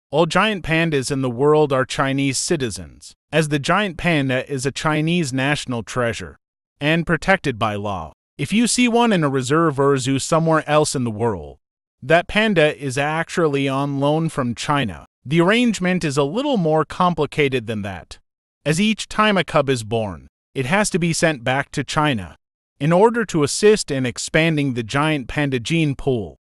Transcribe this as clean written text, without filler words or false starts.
All giant pandas in the world are Chinese citizens, as the giant panda is a Chinese national treasure and protected by law. If you see one in a reserve or a zoo somewhere else in the world, that panda is actually on loan from China. The arrangement is a little more complicated than that, as each time a cub is born, it has to be sent back to China in order to assist in expanding the giant panda gene pool.